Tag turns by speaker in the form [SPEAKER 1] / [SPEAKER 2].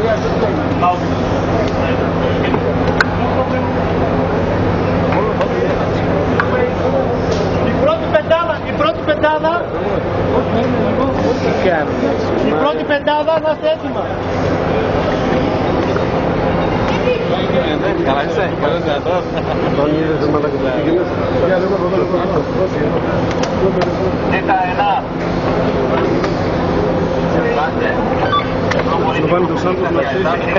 [SPEAKER 1] Η πρώτη πεντάδα να είστε έτοιμα.
[SPEAKER 2] Καλά είσαι, καλώς δυνατός. Ένα.